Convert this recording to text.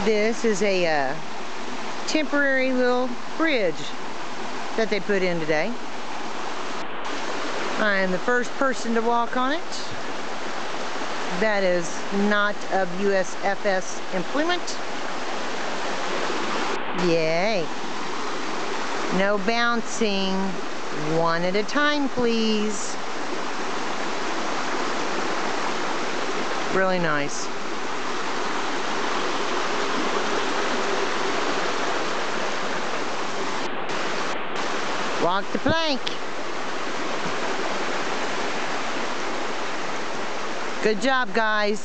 This is a temporary little bridge that they put in today. I am the first person to walk on it. That is not of USFS employment. Yay. No bouncing. One at a time, please. Really nice. Walk the plank. Good job, guys.